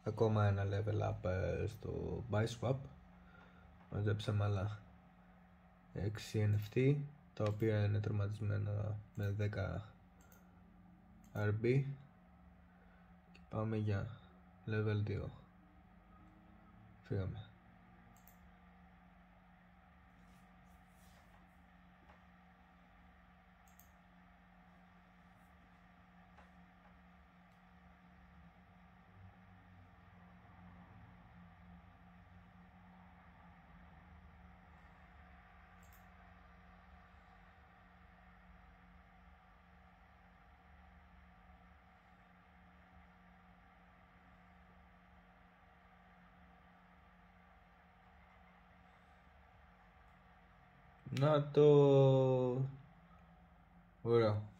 ακόμα ένα level up στο Biswap. Μαζέψαμε άλλα 6 NFT, τα οποία είναι τερματισμένα με 10 RB και πάμε για level 2. Φύγαμε. Να το... Ωραίο.